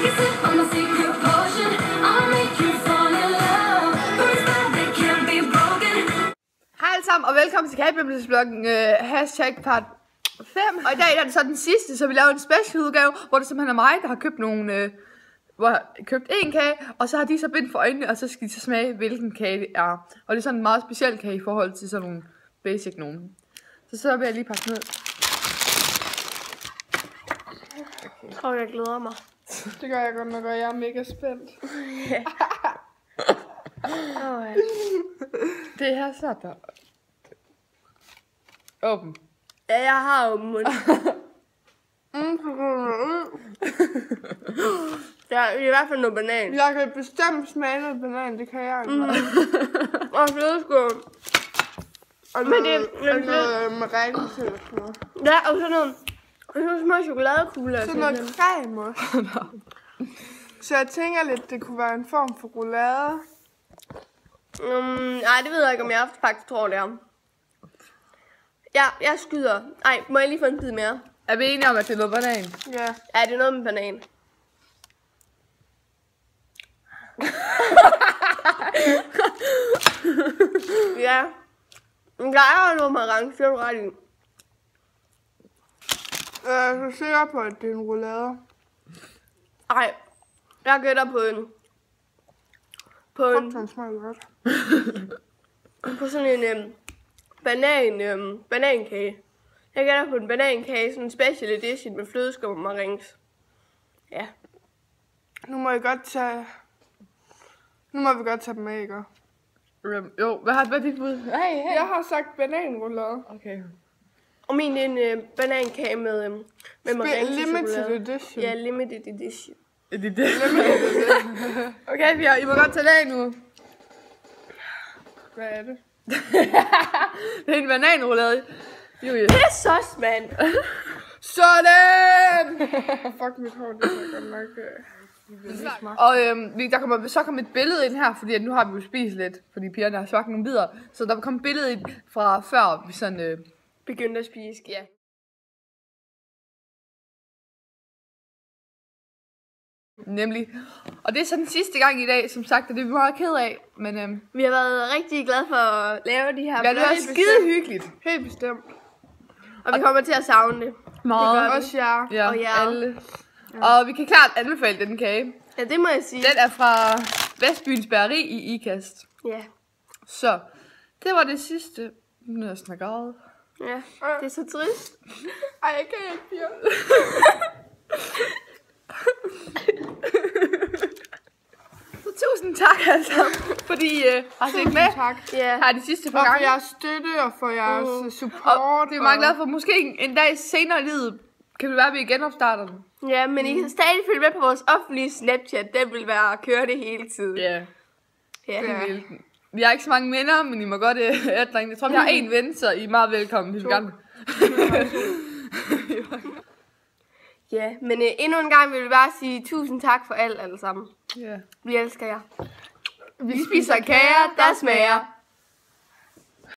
Hej alle sammen, og velkommen til Kagebimsbloggen hashtag part 5. Og i dag er det så den sidste, så vi laver en special udgave, hvor det simpelthen er mig, der har købt nogle... hvor jeg har købt en kage, og så har de så bind for øjnene, og så skal de så smage, hvilken kage det er. Og det er sådan en meget speciel kage i forhold til sådan nogle basic nogen. Så vil jeg lige pakke ned. Okay. Og jeg glæder mig. Det gør jeg godt nok, og jeg er mega spændt. Det her så der. Åben. Ja, jeg har jo mund. Der er i hvert fald noget banan. Jeg kan bestemt smage noget banan, det kan jeg ikke. Og flødeskål. Og noget med rækkelse eller sådan noget. Ja, og sådan noget. Og sådan nogle små chokoladekugler. Sådan noget creme også. Så jeg tænker lidt, det kunne være en form for roulade. Nej, det ved jeg ikke, om jeg faktisk tror, det er. Ja, jeg skyder. Ej, må jeg lige få en bid mere? Er vi enige om, at det er noget banan? Ja. Ja, det er noget med banan. Ja. Der er noget marange, det er du ret i. Jeg er så sikker på, at det er en roulade. Ej, jeg gætter på en... Den smager godt. På sådan en banankage. Jeg gætter på en banankage, sådan en special edition med flødeskum og maringes. Ja. Nu må vi godt tage dem med, ikke? Jo, hvad er dit bud? Hey. Jeg har sagt bananroulade. Okay. Og min er en banankage med maringes og Limited chokolade. edition. Ja, limited edition. Er det det? Okay, Pia, I må godt tage det af nu. Hvad er det? Det er en bananroulade. Julie. Pis os, mand! Sådan! Fuck, mit hår, det er godt nok... Og der kommer så komme et billede ind her, fordi at nu har vi jo spist lidt, fordi pigerne har smagt nogle bidder. Så der kommer et billede ind fra før vi sådan... Begyndte at spise, ja. Nemlig. Og det er så den sidste gang i dag, som sagt, og det er vi meget ked af. Men Vi har været rigtig glade for at lave de her ja, det var vlogs, skide hyggeligt. Helt bestemt. og vi kommer til at savne det. Meget. Det gør vi. Også jer. Ja, og jer. alle. Ja. Og vi kan klart anbefale den kage. Ja, det må jeg sige. Den er fra Vestbyens Bageri i Ikast. Ja. Så, det var det sidste. Nu er jeg snakket. Ja, det er så trist. Ej, jeg kan ikke, Pia. Tusind tak alle sammen, fordi I har set med. Tak. Ja. Her de sidste par Og for gange. jeres støtte og for jeres support. Og det er meget glad for. Måske en dag senere i livet kan det være, at vi genopstarter den. Ja, men I kan stadig følge med på vores offentlige Snapchat. Den vil være at køre det hele tiden. Ja, Ja. det vil den. Vi har ikke så mange venner, men I må godt ændre. Jeg tror, vi har én ven, så I er meget velkommen, hvis vi gerne vil. Ja, men endnu en gang vil vi bare sige tusind tak for alt alle sammen. Ja. Vi elsker jer. Vi spiser kager, der smager